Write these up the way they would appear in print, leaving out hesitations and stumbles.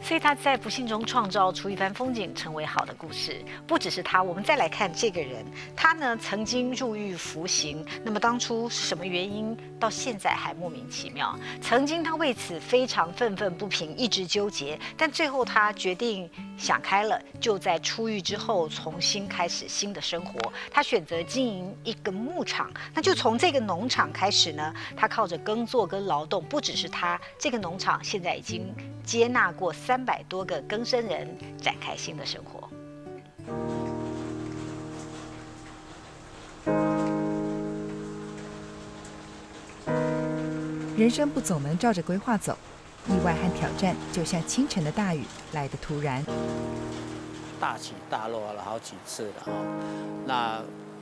所以他在不幸中创造出一番风景，成为好的故事。不只是他，我们再来看这个人，他呢曾经入狱服刑，那么当初是什么原因，到现在还莫名其妙。曾经他为此非常愤愤不平，一直纠结，但最后他决定想开了，就在出狱之后重新开始新的生活。他选择经营一个牧场，那就从这个农场开始呢，他靠着耕作跟劳动，不只是他，这个农场现在已经接纳过300多个更生人，展开新的生活。 人生不总能照着规划走，意外和挑战就像清晨的大雨，来得突然。 大起大落了好几次了哈，那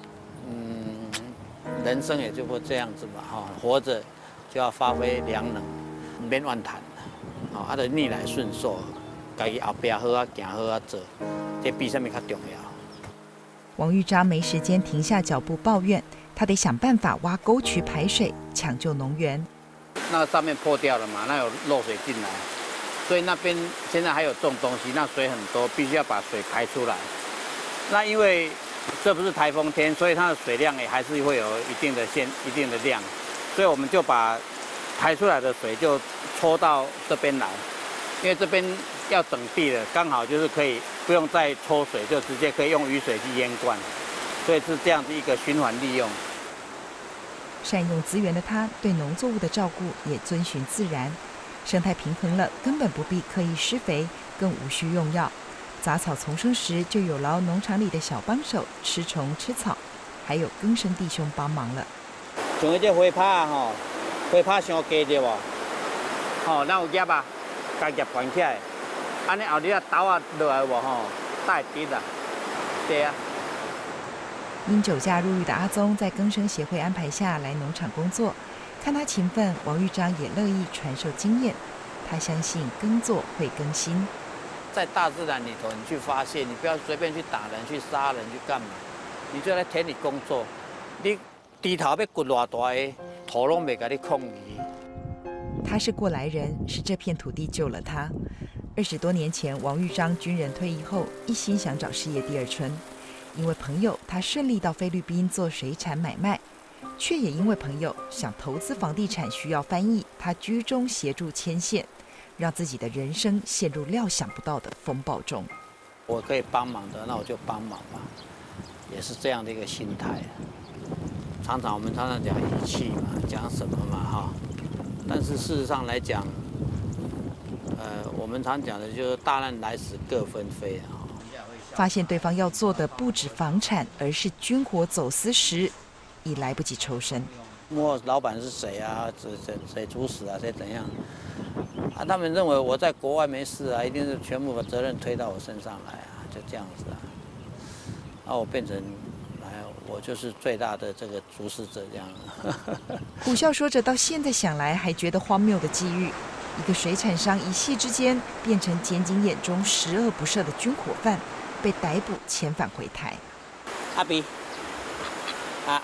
人生也就会这样子嘛哈，活着就要发挥良能，免怨叹啦，啊，就逆来顺受，家己后边好啊行好啊做，这比什么较重要。 王玉章没时间停下脚步抱怨，他得想办法挖沟渠排水，抢救农园。 那上面破掉了嘛，那有漏水进来，所以那边现在还有种东西，那水很多，必须要把水排出来。那因为这不是台风天，所以它的水量也还是会有一定的量，所以我们就把排出来的水就抽到这边来，因为这边要整地了，刚好就是可以不用再抽水，就直接可以用雨水去淹灌，所以是这样子一个循环利用。 善用资源的他，对农作物的照顾也遵循自然，生态平衡了，根本不必刻意施肥，更无需用药。杂草丛生时，就有劳农场里的小帮手吃虫吃草，还有更生弟兄帮忙了。 像迄只花拍吼，花拍伤低对无？吼，咱有叶啊，甲叶悬起来，安尼后日啊豆啊落来有无吼，带滴啦，对啊。 因酒驾入狱的阿宗，在更生协会安排下来农场工作，看他勤奋，王玉章也乐意传授经验。他相信耕作会更新。 在大自然里头，你去发现，你不要随便去打人、去杀人、去干嘛，你就在田里工作，你低头要掘偌大个土，拢袂甲你控制。 他是过来人，是这片土地救了他。20多年前，王玉章军人退役后，一心想找事业第二春。因为朋友，他顺利到菲律宾做水产买卖，却也因为朋友想投资房地产需要翻译，他居中协助牵线，让自己的人生陷入料想不到的风暴中。 我可以帮忙的，那我就帮忙嘛，也是这样的一个心态。我们常常讲义气嘛，讲什么嘛哈，但是事实上来讲，我们常讲的就是大难来时各纷飞啊。 发现对方要做的不止房产，而是军火走私时，已来不及抽身。 幕后老板是谁啊？谁主使啊？谁怎样？啊，他们认为我在国外没事啊，一定是全部把责任推到我身上来啊，就这样子啊。啊，我变成，我就是最大的这个主使者这样。 苦笑说着，到现在想来还觉得荒谬的际遇。一个水产商一夕之间变成检警眼中十恶不赦的军火贩。被逮捕遣返回台。 阿比，来，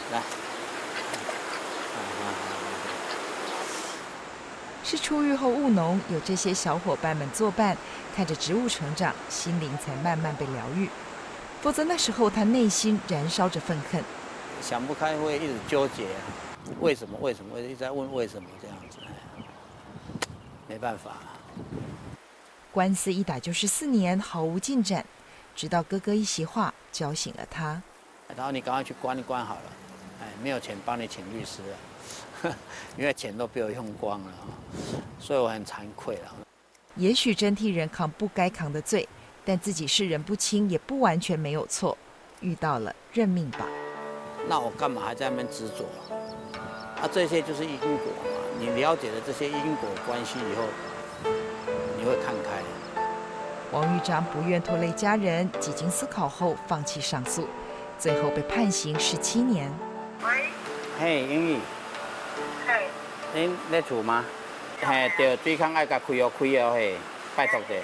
是出狱后务农，有这些小伙伴们作伴，看着植物成长，心灵才慢慢被疗愈。否则那时候他内心燃烧着愤恨， 想不开会一直纠结，为什么？一直在问为什么这样子，没办法。 官司一打就是4年，毫无进展。直到哥哥一席话叫醒了他， 然后你赶快去关一关好了，没有钱帮你请律师了，因为钱都被我用光了，所以我很惭愧了。 也许真替人扛不该扛的罪，但自己世人不清，也不完全没有错。遇到了，认命吧。 那我干嘛还在那边执着？啊，这些就是因果嘛。你了解了这些因果关系以后，你会看开。 王玉章不愿拖累家人，几经思考后放弃上诉，最后被判刑17年。 喂， 嘿，英语。 嘿。 恁在厝吗？嘿，对，水坑爱甲开哦，嘿，拜托者。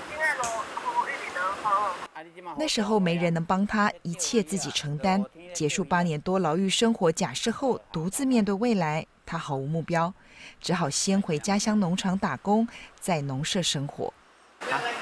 那时候没人能帮他，一切自己承担。结束8年多牢狱生活假释后，独自面对未来，他毫无目标，只好先回家乡农场打工，在农舍生活。 原来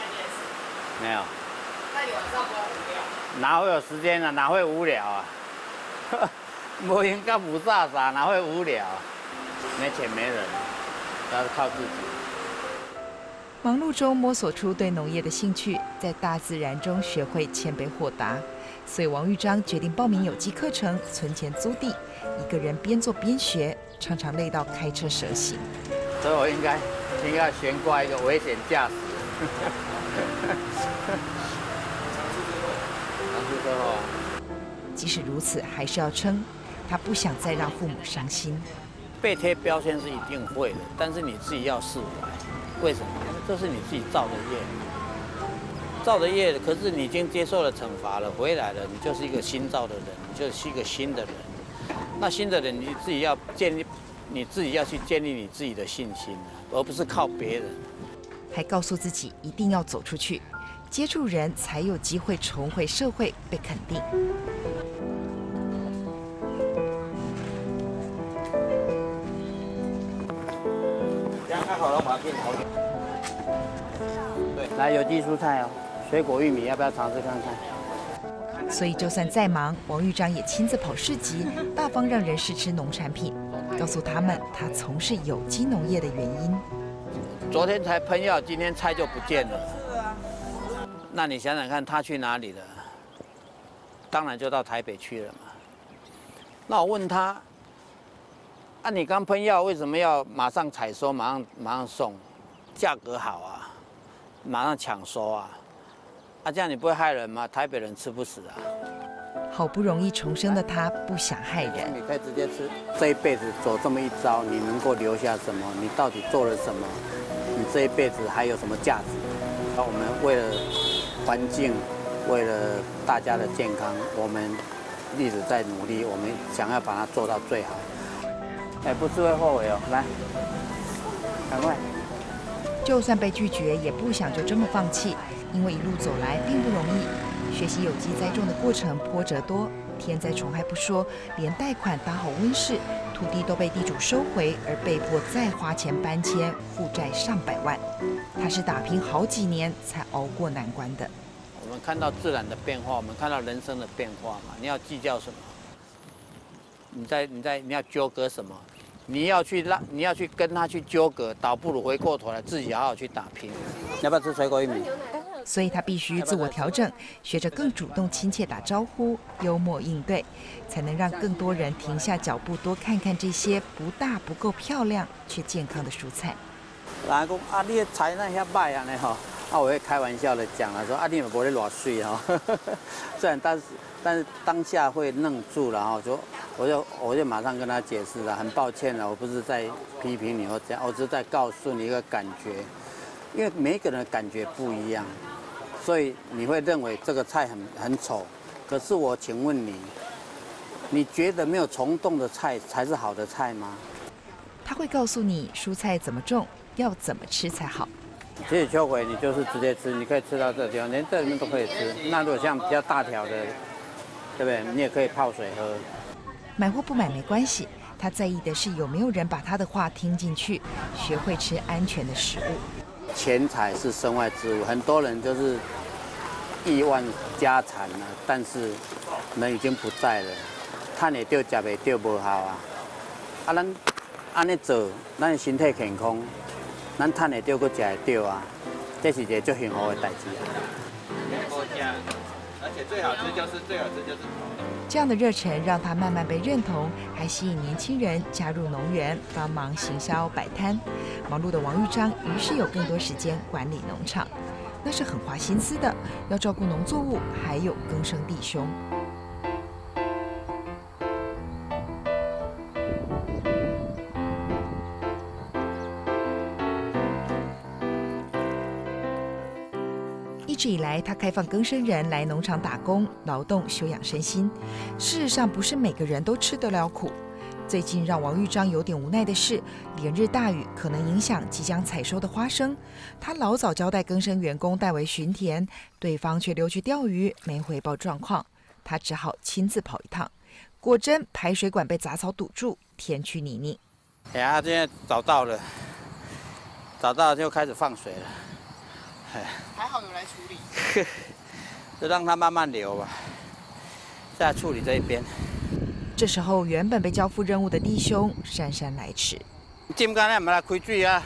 没有。 那你晚上不会无聊？ 哪会有时间啊？哪会无聊啊？没人干不飒飒，哪会无聊？没钱没人，都要靠自己。 忙碌中摸索出对农业的兴趣，在大自然中学会谦卑豁达。所以王玉章决定报名有机课程，存钱租地，一个人边做边学，常常累到开车蛇行。 所以我应该悬挂一个危险驾驶。尝试之后， 即使如此，还是要撑。他不想再让父母伤心。 被贴标签是一定会的，但是你自己要释怀。为什么？因为这是你自己造的业，造的业。可是你已经接受了惩罚了，回来了，你就是一个新造的人，你就是一个新的人。那新的人，你自己要建立，你自己要去建立你自己的信心，而不是靠别人。 还告诉自己一定要走出去，接触人才有机会重回社会，被肯定。 对，来有机蔬菜哦，水果、玉米，要不要尝试看看？ 所以就算再忙，王玉章也亲自跑市集，大方让人试吃农产品，告诉他们他从事有机农业的原因。 昨天才喷药，今天菜就不见了。那你想想看，他去哪里了？当然就到台北去了嘛。那我问他，啊，你刚喷药为什么要马上采收，马上送？价格好啊，马上抢收啊，啊，这样你不会害人吗？台北人吃不死啊。 好不容易重生的他，不想害人。 你可以直接吃。这一辈子走这么一遭，你能够留下什么？你到底做了什么？你这一辈子还有什么价值？那我们为了环境，为了大家的健康，我们一直在努力，我们想要把它做到最好。哎，不是会后悔哦，来，赶快。 就算被拒绝，也不想就这么放弃，因为一路走来并不容易。学习有机栽种的过程波折多，天灾虫害不说，连贷款打好温室，土地都被地主收回，而被迫再花钱搬迁，负债上百万。他是打拼好几年才熬过难关的。 我们看到自然的变化，我们看到人生的变化嘛，你要计较什么？你要纠葛什么？你要去跟他去纠葛，倒不如回过头来自己好好去打拼。要不要吃水果玉米？ 所以他必须自我调整，学着更主动亲切打招呼，幽默应对，才能让更多人停下脚步，多看看这些不大不够漂亮却健康的蔬菜。 人讲啊，你的菜那遐歹安尼吼，啊，我会开玩笑的讲了，说啊，你们不会偌水哈。虽然但是当下会愣住了哈，我就马上跟他解释了，很抱歉了，我不是在批评你或这样，我只是在告诉你一个感觉，因为每一个人的感觉不一样，所以你会认为这个菜很丑，可是我请问你，你觉得没有虫洞的菜才是好的菜吗？ 他会告诉你蔬菜怎么种，要怎么吃才好。 其实秋葵你就是直接吃，你可以吃到这地方，连这里面都可以吃。那如果像比较大条的，对不对？你也可以泡水喝。 买或不买没关系，他在意的是有没有人把他的话听进去，学会吃安全的食物。 钱财是身外之物，很多人就是亿万家产了，但是人已经不在了，赚会到吃袂到无效啊！啊，咱安尼做，咱的身体健康，咱赚会到，搁吃会到啊，这是一个最幸福的代志啊！ 而且最好吃就是这样的热忱让他慢慢被认同，还吸引年轻人加入农园，帮忙行销摆摊。忙碌的王玉章于是有更多时间管理农场，那是很花心思的，要照顾农作物，还有耕生弟兄。一直以来，他开放更生人来农场打工、劳动、休养身心。事实上，不是每个人都吃得了苦。最近让王玉章有点无奈的是，连日大雨可能影响即将采收的花生。他老早交代更生员工代为巡田，对方却溜去钓鱼，没回报状况。他只好亲自跑一趟。果真，排水管被杂草堵住，田区泥泞。 哎呀，现在找到了就开始放水了。 还好有来处理。 就让它慢慢流吧，再处理这一边。 这时候，原本被交付任务的弟兄姗姗来迟。 今干咱唔来开水啊？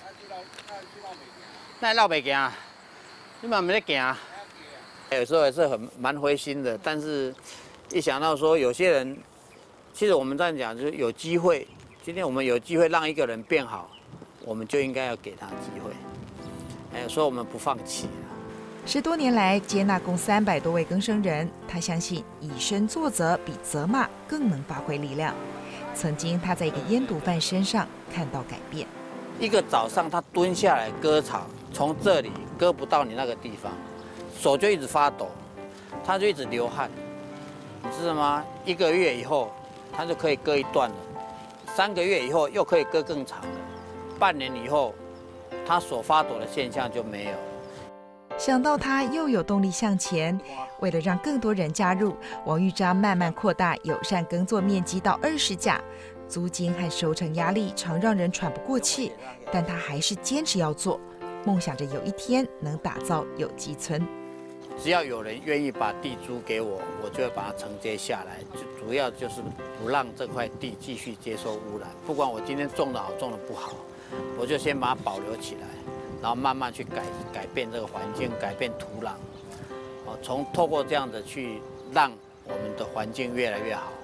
那绕袂行，你嘛没得行。有时候也是蛮灰心的，但是一想到说有些人，其实我们这样讲就是有机会，今天我们有机会让一个人变好，我们就应该要给他机会。所以我们不放弃。 10多年来，接纳共300多位更生人，他相信以身作则比责骂更能发挥力量。曾经他在一个烟毒犯身上看到改变。 一个早上他蹲下来割草，从这里割不到你那个地方，手就一直发抖，他就一直流汗，你知道吗？1个月以后，他就可以割一段了；3个月以后又可以割更长了；半年以后，他所发抖的现象就没有。 想到他又有动力向前，为了让更多人加入，王玉章慢慢扩大友善耕作面积到20甲，租金和收成压力常让人喘不过气，但他还是坚持要做，梦想着有一天能打造有机村。 只要有人愿意把地租给我，我就会把它承接下来。主要就是不让这块地继续接受污染，不管我今天种的好种的不好，我就先把它保留起来。然后慢慢去改变这个环境，改变土壤，透过这样的去让我们的环境越来越好。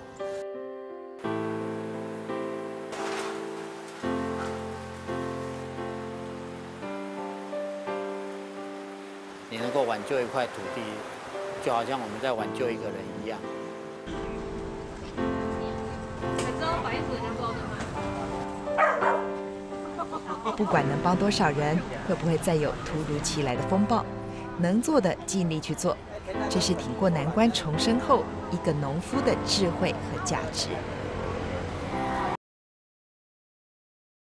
你能够挽救一块土地，就好像我们在挽救一个人一样。 不管能帮多少人，会不会再有突如其来的风暴，能做的尽力去做，这是挺过难关重生后一个农夫的智慧和价值。